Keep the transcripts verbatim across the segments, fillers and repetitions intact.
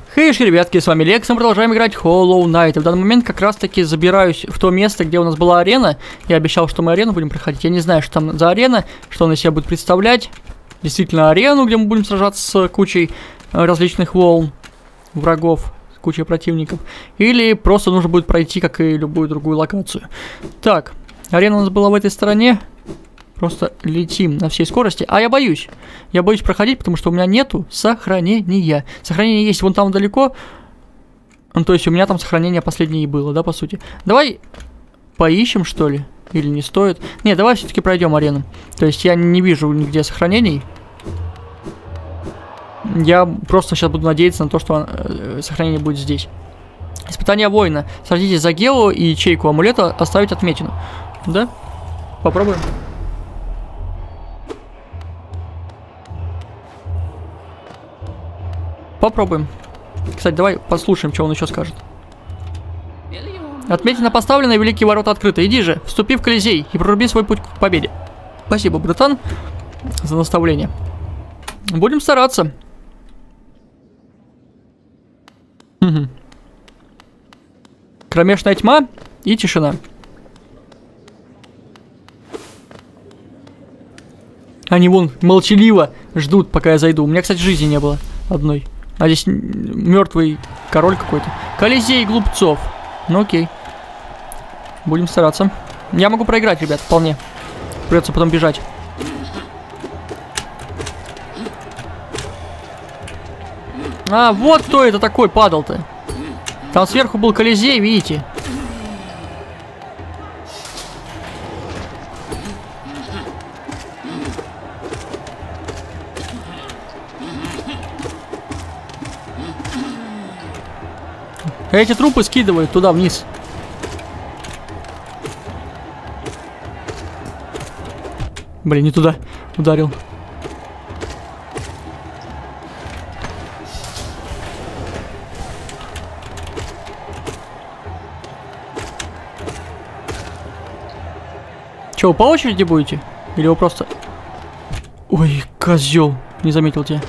Хейши, ребятки, с вами Лекс, мы продолжаем играть Hollow Knight. И в данный момент как раз таки забираюсь в то место, где у нас была арена. Я обещал, что мы арену будем проходить. Я не знаю, что там за арена, что она из себя будет представлять. Действительно арену, где мы будем сражаться с кучей различных волн, врагов, с кучей противников. Или просто нужно будет пройти, как и любую другую локацию. Так, арена у нас была в этой стороне. Просто летим на всей скорости. А я боюсь. Я боюсь проходить, потому что у меня нету сохранения. Сохранение есть вон там далеко. Ну, то есть у меня там сохранение последнее и было, да, по сути. Давай поищем, что ли? Или не стоит? Не, давай все-таки пройдем арену. То есть я не вижу нигде сохранений. Я просто сейчас буду надеяться на то, что э, сохранение будет здесь. Испытание воина. Садитесь за Гео и ячейку амулета оставить отметину. Да? Попробуем. Попробуем. Кстати, давай послушаем, что он еще скажет. Отметина поставлена, великие ворота открыты. Иди же, вступи в Колизей и проруби свой путь к победе. Спасибо, братан, за наставление. Будем стараться. Угу. Кромешная тьма и тишина. Они вон молчаливо ждут, пока я зайду. У меня, кстати, жизни не было одной. А здесь мертвый король какой-то. Колизей глупцов. Ну окей. Будем стараться. Я могу проиграть, ребят, вполне. Придется потом бежать. А, вот кто это такой падал-то. Там сверху был Колизей, видите? Эти трупы скидывают туда вниз. Блин, не туда ударил. Че, вы по очереди будете? Или вы просто... Ой, козел, не заметил тебя.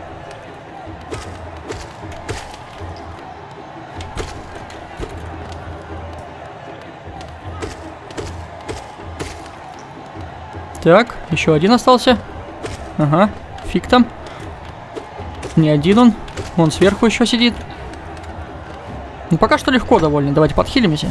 Так, еще один остался. Ага, фиг там. Не один он. Он сверху еще сидит. Ну, пока что легко довольно. Давайте подхилимся.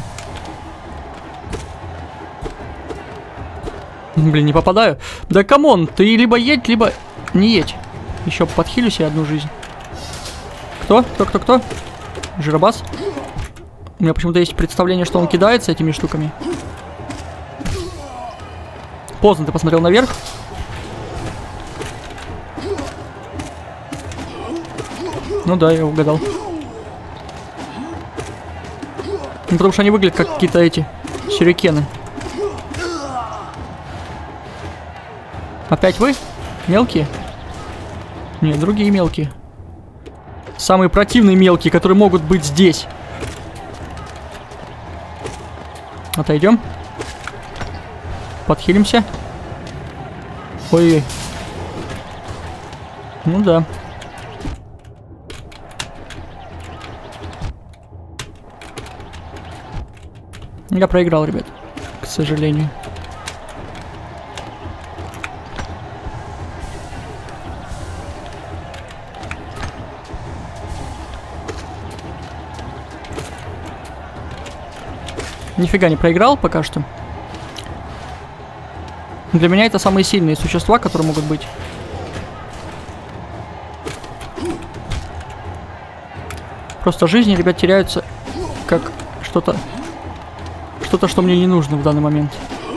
Блин, не попадаю. Да камон, ты либо едь, либо не едь. Еще подхилю себе одну жизнь. Кто? Кто, кто, кто? Жиробас? У меня почему-то есть представление, что он кидается этими штуками. Поздно ты посмотрел наверх. Ну да, я угадал. Ну, потому что они выглядят как какие-то эти сюрикены. Опять вы? Мелкие? Нет, другие мелкие. Самые противные мелкие, которые могут быть здесь. Отойдем. Подхилимся. Ой-ой. Ну да. Я проиграл, ребят. К сожалению. Нифига не проиграл пока что. Для меня это самые сильные существа, которые могут быть. Просто жизни, ребят, теряются как что-то, что-то, что мне не нужно в данный момент.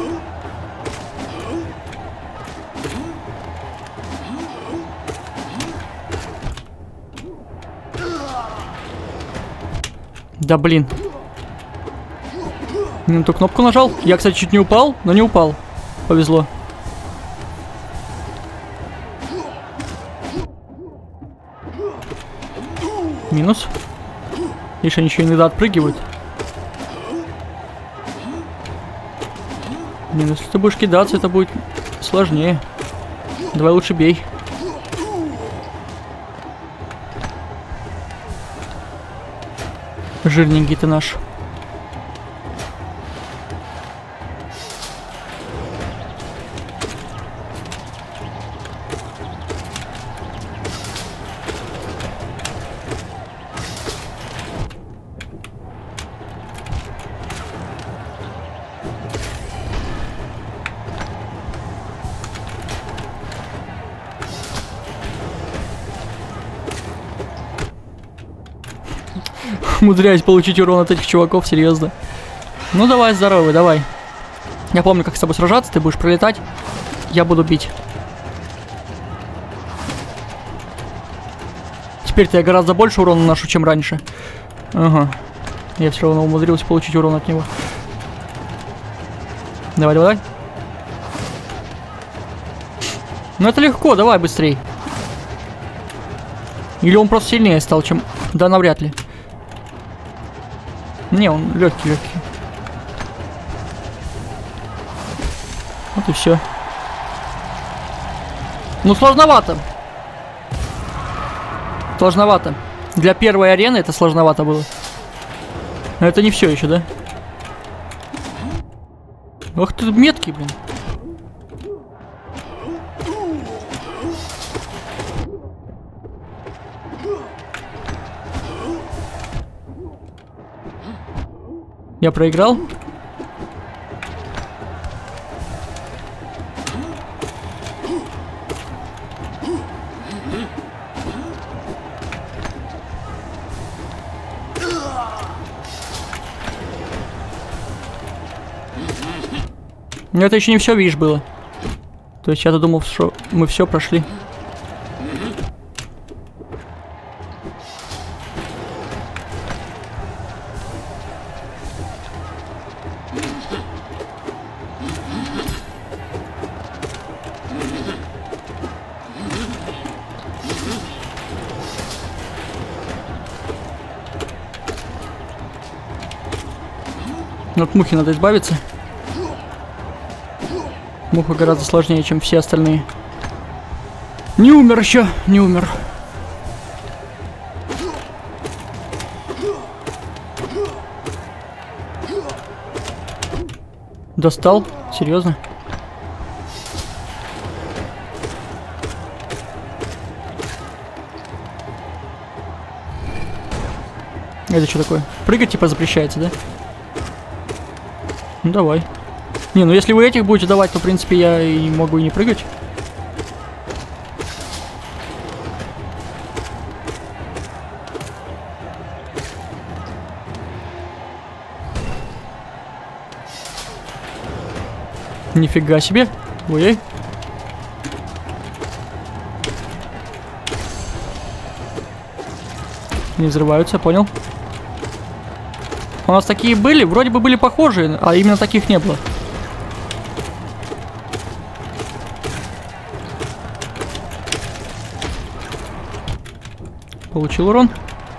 Да блин. Не на ту кнопку нажал. Я, кстати, чуть не упал, но не упал. Повезло. Минус. Видишь, они еще иногда отпрыгивают. Минус. Если ты будешь кидаться, это будет сложнее. Давай лучше бей. Жирненький ты наш. Умудряюсь получить урон от этих чуваков, серьезно. Ну давай, здоровый, давай. Я помню, как с тобой сражаться, ты будешь пролетать, я буду бить. Теперь-то я гораздо больше урона наношу, чем раньше. Ага. Я все равно умудрился получить урон от него. Давай, давай, давай. Ну это легко, давай быстрей. Или он просто сильнее стал, чем... Да, навряд ли. Не, он легкий, легкий. Вот и все. Ну, сложновато. Сложновато. Для первой арены это сложновато было. Но это не все еще, да? Ох ты, меткий, блин. Я проиграл. Но это еще не все, видишь, было. То есть я-то думал, что мы все прошли. Но от мухи надо избавиться. Муха гораздо сложнее, чем все остальные. Не умер еще, не умер. Достал? Серьезно? Это что такое? Прыгать типа запрещается, да? Ну давай. Не, ну если вы этих будете давать, то в принципе я и могу и не прыгать. Нифига себе. Ой-ой. Не взрываются, понял. У нас такие были, вроде бы были похожие, а именно таких не было. Получил урон.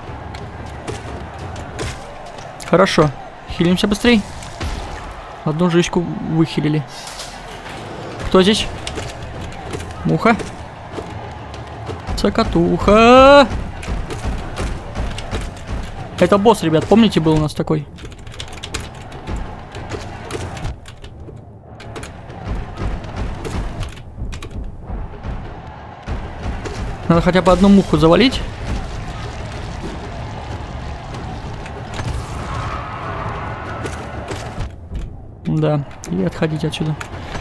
Хорошо. Хилимся быстрей. Одну жичку выхилили. Кто здесь? Муха. Цокотуха. Это босс, ребят, помните, был у нас такой? Надо хотя бы одну муху завалить. Да, и отходить отсюда.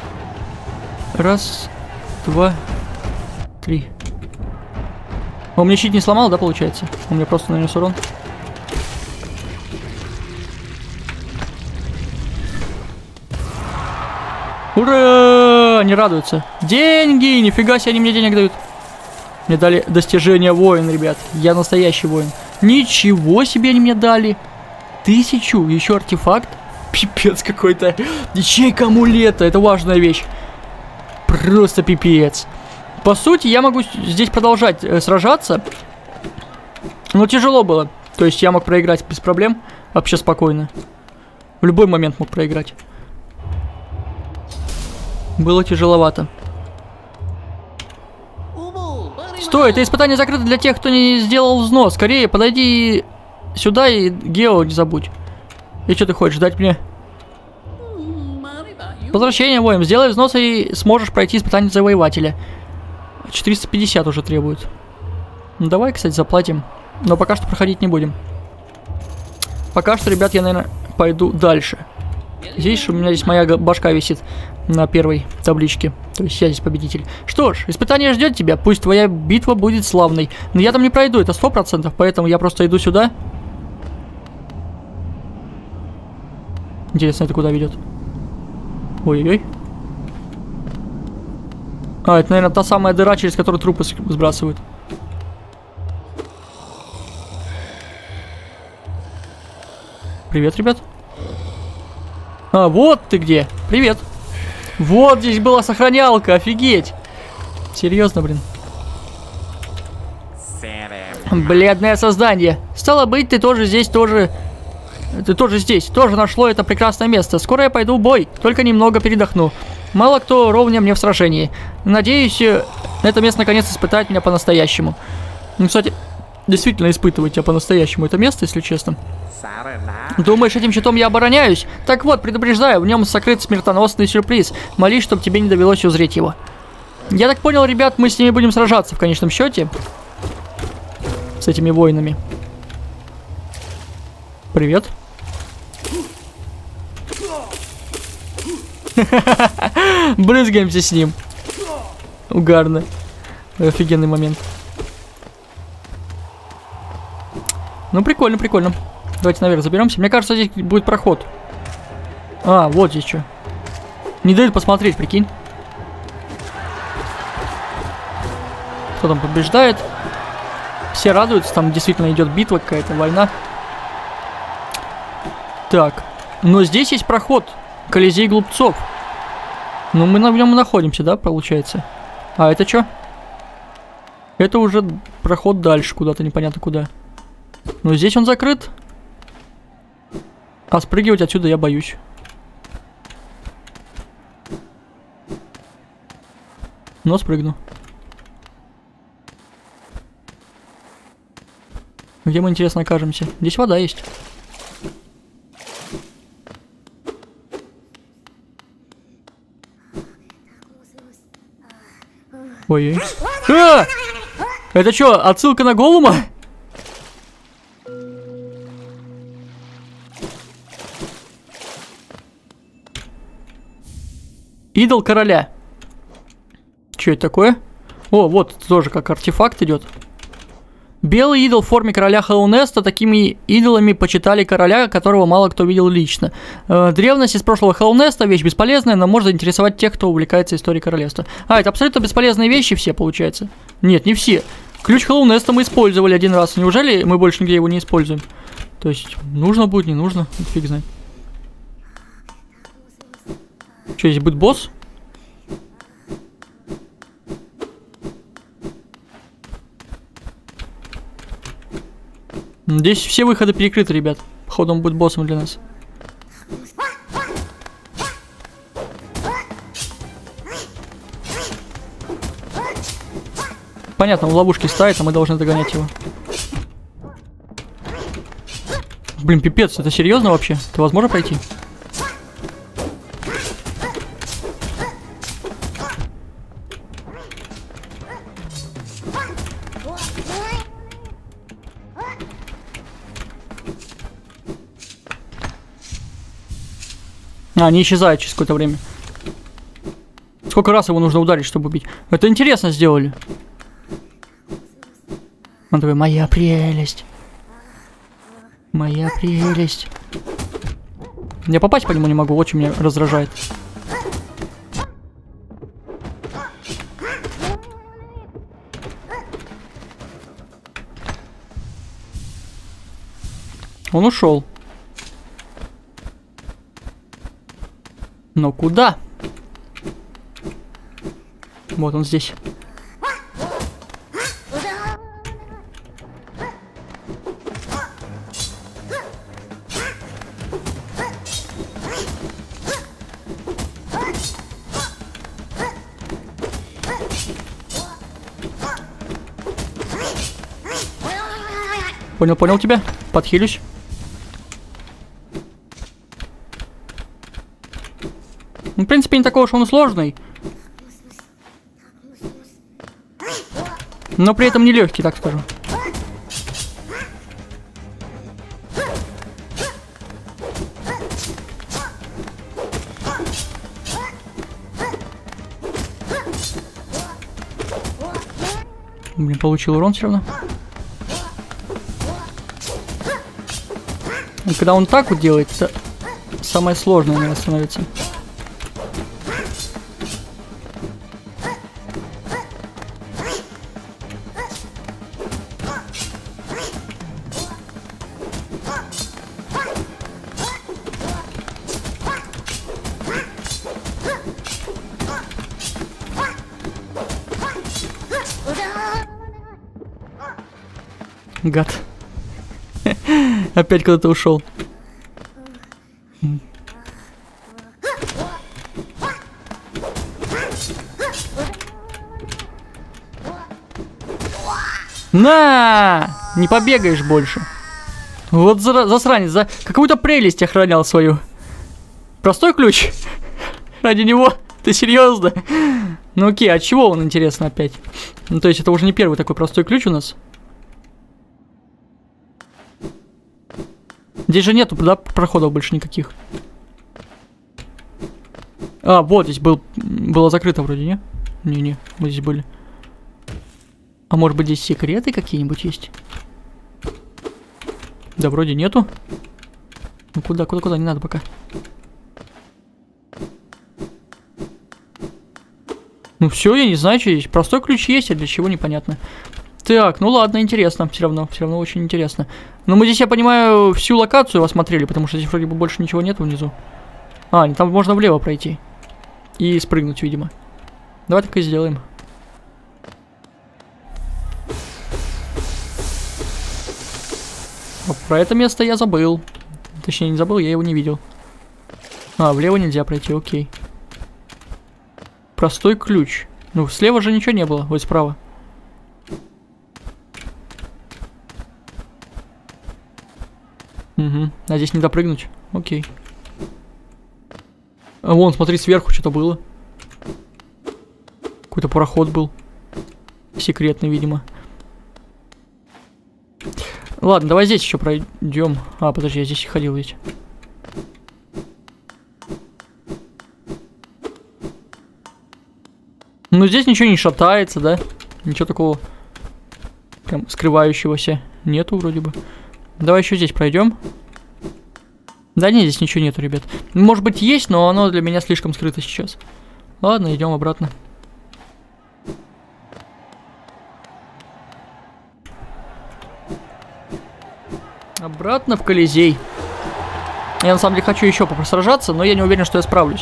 Раз, два, три. Он мне щит не сломал, да, получается? Он мне просто нанес урон. Ура! Они радуются. Деньги! Нифига себе, они мне денег дают. Мне дали достижение воин, ребят. Я настоящий воин. Ничего себе они мне дали. Тысячу. Еще артефакт. Пипец какой-то. Ячейка амулета. Это важная вещь. Просто пипец. По сути, я могу здесь продолжать э, сражаться. Но тяжело было. То есть я мог проиграть без проблем. Вообще спокойно. В любой момент мог проиграть. Было тяжеловато. Стой, это испытание закрыто для тех, кто не сделал взнос. Скорее, подойди сюда и Гео не забудь. И что ты хочешь, дать мне? Возвращение, воин. Сделай взнос и сможешь пройти испытание завоевателя. четыреста пятьдесят уже требует. Ну давай, кстати, заплатим. Но пока что проходить не будем. Пока что, ребят, я, наверное, пойду дальше. Здесь у меня здесь моя башка висит на первой табличке. То есть я здесь победитель. Что ж, испытание ждет тебя. Пусть твоя битва будет славной. Но я там не пройду, это сто процентов. Поэтому я просто иду сюда. Интересно, это куда ведет? Ой-ой-ой. А, это, наверное, та самая дыра, через которую трупы сбрасывают. Привет, ребят. А, вот ты где. Привет. Вот здесь была сохранялка, офигеть. Серьезно, блин. Бледное создание. Стало быть, ты тоже здесь, тоже... Ты тоже здесь, тоже нашло это прекрасное место. Скоро я пойду в бой, только немного передохну. Мало кто ровня мне в сражении. Надеюсь, это место наконец испытает меня по-настоящему. Ну, кстати, действительно испытывает тебя по-настоящему это место, если честно. Думаешь, этим щитом я обороняюсь? Так вот, предупреждаю, в нем сокрыт смертоносный сюрприз. Молись, чтобы тебе не довелось узреть его. Я так понял, ребят, мы с ними будем сражаться в конечном счете. С этими воинами. Привет. Брызгаемся с ним. Угарно. Офигенный момент. Ну, прикольно, прикольно. Давайте наверх заберемся. Мне кажется, здесь будет проход. А, вот здесь что. Не дают посмотреть, прикинь. Кто там побеждает? Все радуются, там действительно идет битва какая-то, война. Так, но здесь есть проход. Колизей глупцов. Ну, мы на нем находимся, да, получается? А, это что? Это уже проход дальше, куда-то непонятно куда. Но здесь он закрыт. А спрыгивать отсюда я боюсь. Но спрыгну. Где мы, интересно, окажемся? Здесь вода есть. Ой-ой. А! Это что, отсылка на Голлума? Идол короля. Что это такое? О, вот тоже как артефакт идет. Белый идол в форме короля Хэллоунеста. Такими идолами почитали короля, которого мало кто видел лично. Э, древность из прошлого Хэллоунеста, вещь бесполезная, но может заинтересовать тех, кто увлекается историей королевства. А, это абсолютно бесполезные вещи все, получается? Нет, не все. Ключ Хэллоунеста мы использовали один раз. Неужели мы больше нигде его не используем? То есть, нужно будет, не нужно? Фиг знает. Что, здесь будет босс? Здесь все выходы перекрыты, ребят. Походу он будет боссом для нас. Понятно, он в ловушке стоит, а мы должны догонять его. Блин, пипец, это серьезно вообще? Это возможно пройти? А, они исчезают через какое-то время. Сколько раз его нужно ударить, чтобы убить? Это интересно сделали. Он такой, моя прелесть. Моя прелесть. Я попасть по нему не могу, вот что меня раздражает. Он ушел. Но куда? Вот он здесь. Понял, понял тебя. Подхилюсь. Ну, в принципе, не такой уж он сложный. Но при этом не легкий, так скажу. Блин, получил урон все равно. И когда он так вот делает, это самое сложное, наверное, становится. Гад. Опять куда-то ушел. На! Не побегаешь больше. Вот засранец, за какую-то прелесть охранял свою. Простой ключ? Ради него? Ты серьезно? Ну окей, от чего он, интересно, опять? Ну то есть это уже не первый такой простой ключ у нас. Здесь же нету, да, проходов больше никаких. А, вот здесь был, было закрыто вроде, не? Не-не, мы здесь были. А может быть здесь секреты какие-нибудь есть? Да вроде нету. Ну куда, куда, куда, не надо пока. Ну все, я не знаю, что здесь. Простой ключ есть, а для чего непонятно. Так, ну ладно, интересно, все равно, все равно очень интересно. Но мы здесь, я понимаю, всю локацию осмотрели, потому что здесь вроде бы больше ничего нет внизу. А, там можно влево пройти. И спрыгнуть, видимо. Давай так и сделаем. Вот про это место я забыл. Точнее, не забыл, я его не видел. А, влево нельзя пройти, окей. Простой ключ. Ну, слева же ничего не было, вот справа. Угу. А здесь не допрыгнуть? Окей. А вон, смотри, сверху что-то было. Какой-то пароход был. Секретный, видимо. Ладно, давай здесь еще пройдем. А, подожди, я здесь ходил ведь. Ну, здесь ничего не шатается, да? Ничего такого прям скрывающегося нету вроде бы. Давай еще здесь пройдем. Да нет, здесь ничего нету, ребят. Может быть есть, но оно для меня слишком скрыто сейчас. Ладно, идем обратно. Обратно в Колизей. Я на самом деле хочу еще посражаться, но я не уверен, что я справлюсь.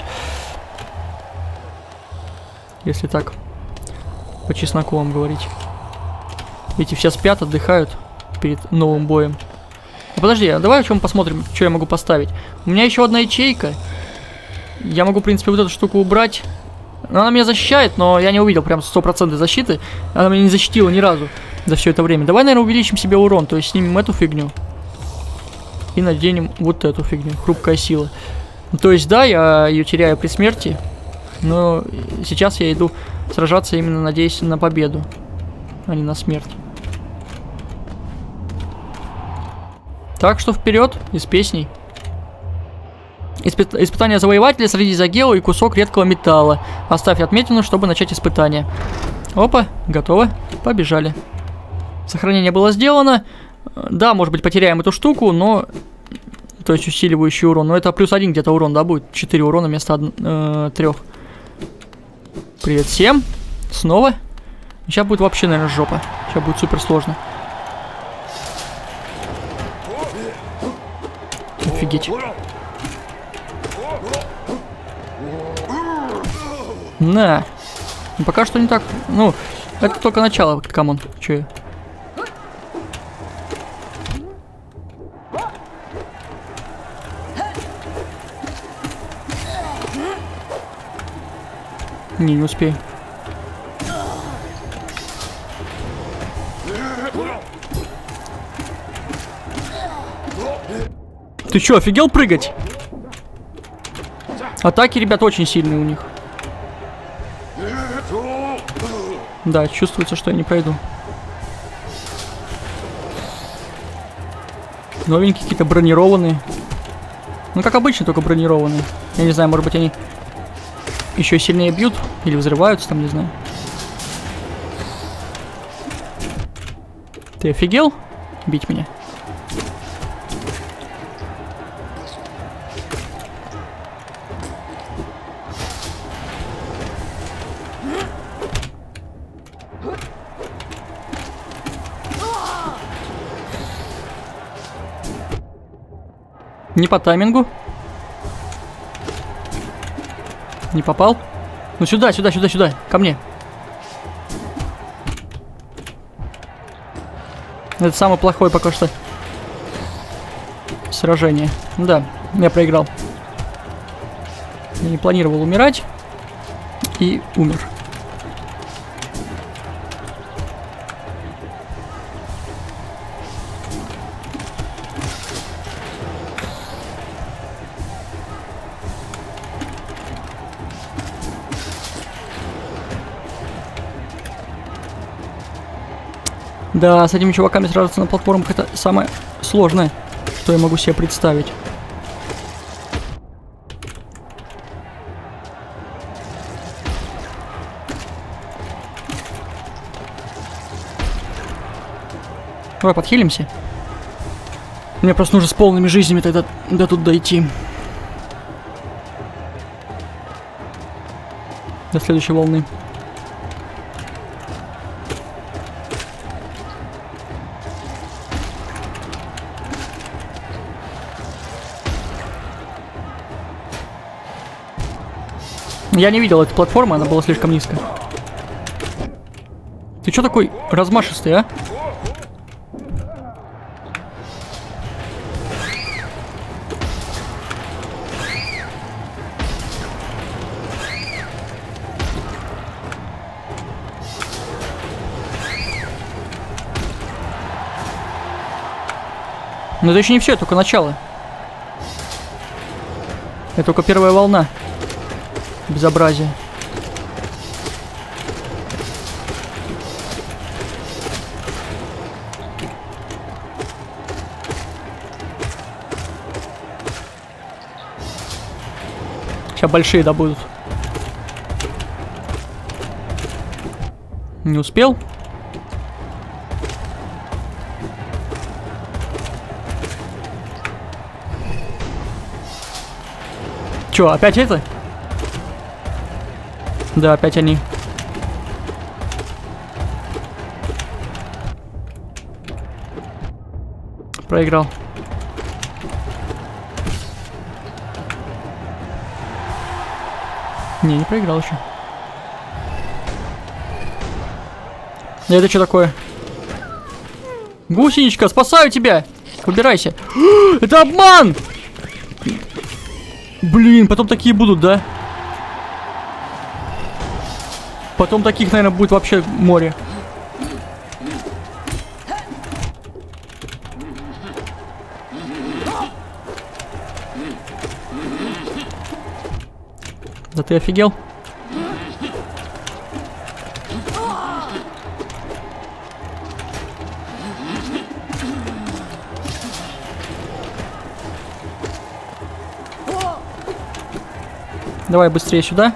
Если так по чесноку вам говорить. Эти все спят, отдыхают перед новым боем. Ну, подожди, а давай о чем посмотрим, что я могу поставить. У меня еще одна ячейка. Я могу, в принципе, вот эту штуку убрать. Она меня защищает, но я не увидел прям сто процентов защиты. Она меня не защитила ни разу за все это время. Давай, наверное, увеличим себе урон. То есть снимем эту фигню. И наденем вот эту фигню. Хрупкая сила. То есть, да, я ее теряю при смерти. Но сейчас я иду сражаться именно, надеясь на победу, а не на смерть. Так что вперед, из песней. Испы испытание завоевателя, среди за гео и кусок редкого металла. Оставь отметину, чтобы начать испытание. Опа, готово. Побежали. Сохранение было сделано. Да, может быть, потеряем эту штуку, но... То есть усиливающий урон. Но это плюс один где-то урон, да, будет? четыре урона вместо э, трех. Привет всем. Снова. Сейчас будет вообще, наверное, жопа. Сейчас будет супер сложно. Офигеть. На. Ну, пока что не так. Ну, это только начало, камон. Че я? Не, не успею. Ты чё, офигел прыгать? Атаки, ребят, очень сильные у них. Да, чувствуется, что я не пройду. Новенькие какие-то бронированные. Ну, как обычно, только бронированные. Я не знаю, может быть, они еще сильнее бьют или взрываются, там, не знаю. Ты офигел бить меня? Не по таймингу. Не попал. Ну сюда, сюда, сюда, сюда. Ко мне. Это самое плохое пока что сражение. Да, я проиграл. Я не планировал умирать. И умер. Да, с этими чуваками сражаться на платформах — это самое сложное, что я могу себе представить. Давай подхилимся. Мне просто нужно с полными жизнями тогда до тут дойти. До следующей волны. Я не видел эту платформу, она была слишком низко. Ты чё такой размашистый, а? Но это еще не все, это только начало. Это только первая волна. Безобразие. Сейчас большие добудут. Не успел. Че, опять это? Да, опять они. Проиграл. Не, не проиграл еще. Это что такое? Гусеничка, спасаю тебя! Убирайся. Это обман! Блин, потом такие будут, да? Потом таких, наверное, будет вообще море. Да ты офигел? Давай быстрее сюда.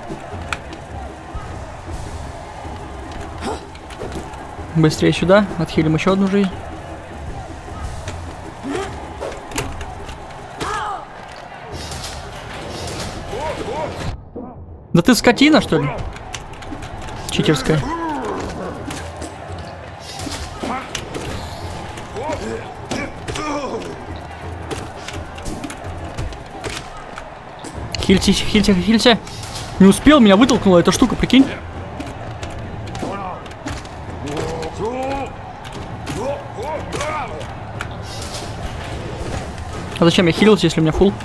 Быстрее сюда. Отхилим еще одну жизнь. Да ты скотина, что ли? Читерская. Хильте, хильте, хильте. Не успел, меня вытолкнула эта штука, прикинь. А зачем я хилился, если у меня фулл?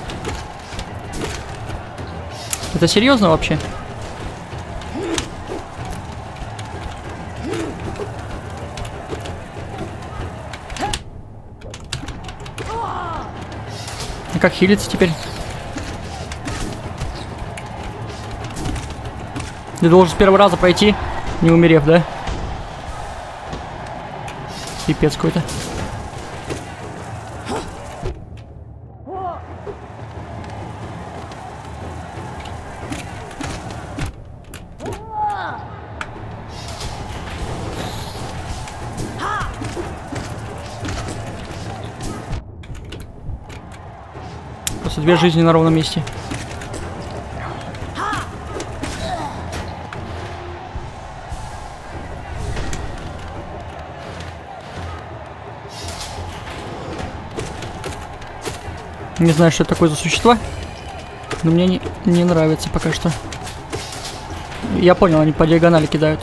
Это серьезно вообще? как хилиться теперь? Ты должен с первого раза пройти, не умерев, да? Пипец какой-то. Просто две жизни на ровном месте. Не знаю, что это такое за существа, но мне не, не нравится пока что. Я понял, они по диагонали кидают.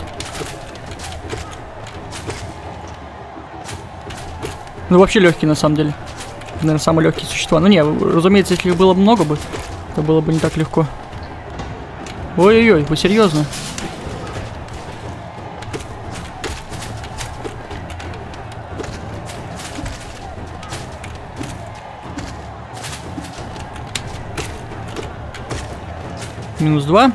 Ну, вообще легкие, на самом деле. Наверное, самые легкие существа. Ну, не, разумеется, если их было много бы, то было бы не так легко. Ой-ой-ой, вы серьезно? Минус два.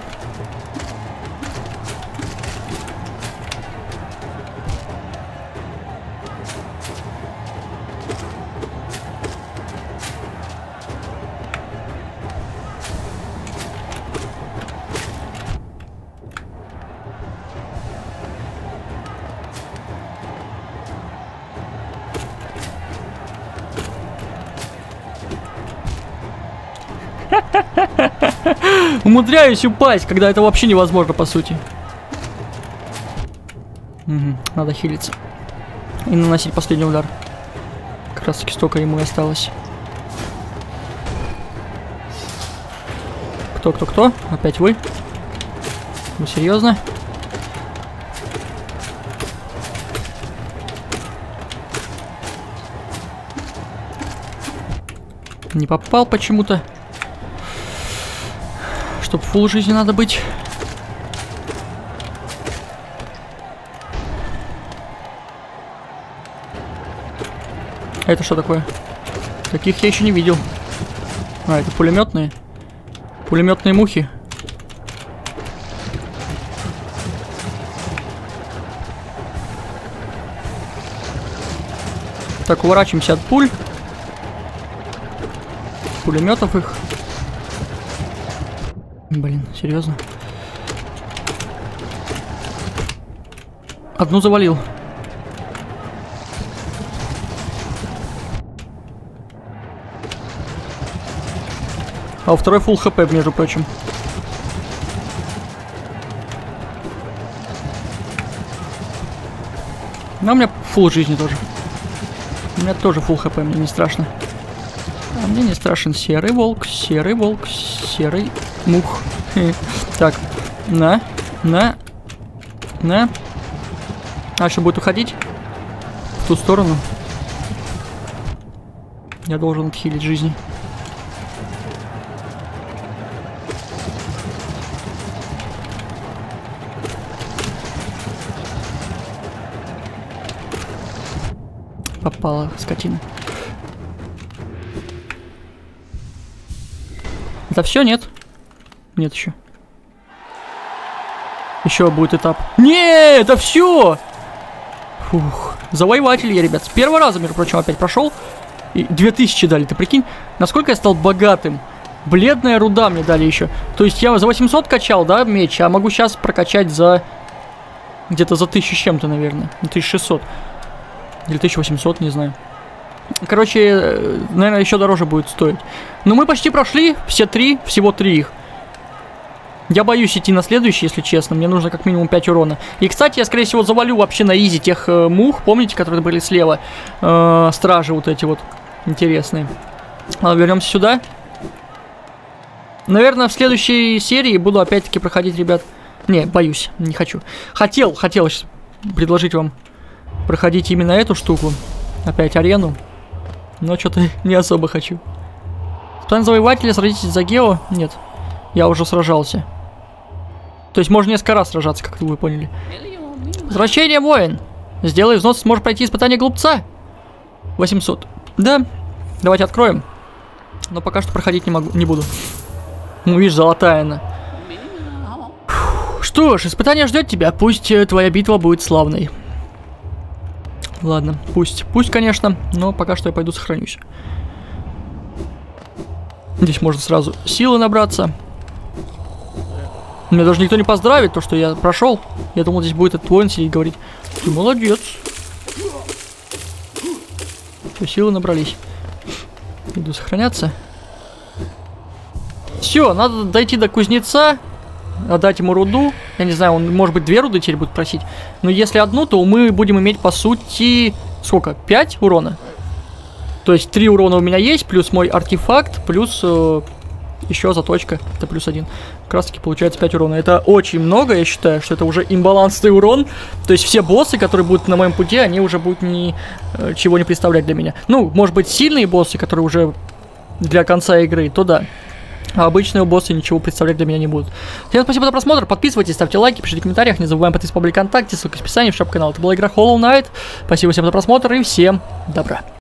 Умудряюсь упасть, когда это вообще невозможно, по сути. Угу, надо хилиться. И наносить последний удар. Как раз таки столько ему и осталось. Кто, кто, кто? Опять вы? Вы серьезно? Не попал почему-то. Чтоб фулл жизни надо быть. А это что такое? Таких я еще не видел. А, это пулеметные. Пулеметные мухи. Так, уворачиваемся от пуль. Пулеметов их. Блин, серьезно? Одну завалил. А у второй фулл хп, между прочим. Но у меня фулл жизни тоже. У меня тоже фулл хп, мне не страшно. А мне не страшен серый волк, серый волк, серый мух. Так, на, на, на. А что, будет уходить? В ту сторону. Я должен отхилить жизни. Попала скотина. Это все, нет? Нет еще. Еще будет этап. Не, это все! Фух. Завоеватель я, ребят. С первого раза, между прочим, опять прошел. И две тысячи дали, ты прикинь? Насколько я стал богатым. Бледная руда мне дали еще. То есть я за восемьсот качал, да, меч, а могу сейчас прокачать за... Где-то за тысячу с чем-то, наверное. тысяча шестьсот. Или тысяча восемьсот, не знаю. Короче, наверное, еще дороже будет стоить. Но мы почти прошли все три, всего три их. Я боюсь идти на следующий, если честно. Мне нужно как минимум пять урона. И, кстати, я, скорее всего, завалю вообще на изи тех э, мух. Помните, которые были слева? Э, стражи вот эти вот интересные. Ладно, вернемся сюда. Наверное, в следующей серии буду опять-таки проходить, ребят. Не, боюсь, не хочу. Хотел, хотел сейчас предложить вам проходить именно эту штуку. Опять арену. Но что-то не особо хочу. План завоевателя, сразитесь за Гео? Нет. Я уже сражался. То есть можно несколько раз сражаться, как вы поняли. Возвращение, воин. Сделай взнос, сможешь пройти испытание глупца. восемьсот. Да. Давайте откроем. Но пока что проходить не могу, не буду. Ну, видишь, золотая она. Что ж, испытание ждет тебя. Пусть твоя битва будет славной. Ладно, пусть. Пусть, конечно, но пока что я пойду сохранюсь. Здесь можно сразу силы набраться. Меня даже никто не поздравит, то, что я прошел. Я думал, здесь будет этот воин сидеть и говорить: ты молодец. Все, силы набрались. Иду сохраняться. Все, надо дойти до кузнеца, отдать ему руду. Я не знаю, он, может быть, две руды теперь будет просить. Но если одну, то мы будем иметь, по сути, сколько? пять урона? То есть три урона у меня есть, плюс мой артефакт, плюс э, еще заточка. Это плюс один. Как раз таки получается пять урона. Это очень много, я считаю, что это уже имбалансный урон. То есть все боссы, которые будут на моем пути, они уже будут ничего не представлять для меня. Ну, может быть, сильные боссы, которые уже для конца игры, то да. А обычные боссы ничего представлять для меня не будут. Всем спасибо за просмотр, подписывайтесь, ставьте лайки, пишите в комментариях, не забываем подписываться по ВКонтакте, ссылка в описании, в шоп-канал. Это была игра Hollow Knight. Спасибо всем за просмотр и всем добра.